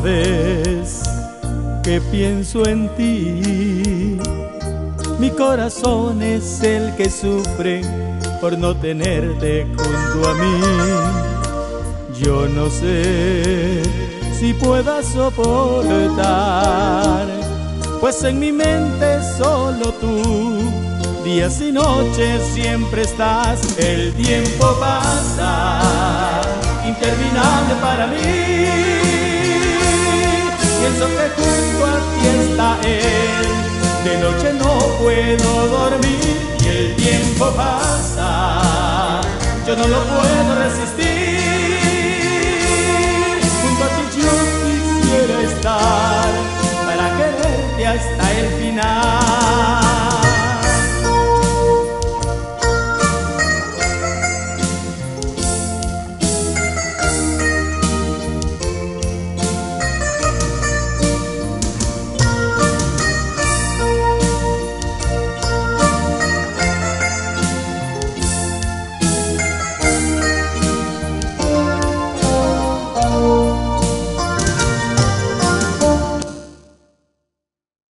vez que pienso en ti, mi corazón es el que sufre por no tenerte junto a mí. Yo no sé si pueda soportar, pues en mi mente solo tú, días y noches siempre estás. El tiempo pasa, interminable para mí. Pienso que junto a ti está él, de noche no puedo dormir. Y el tiempo pasa, yo no lo puedo resistir.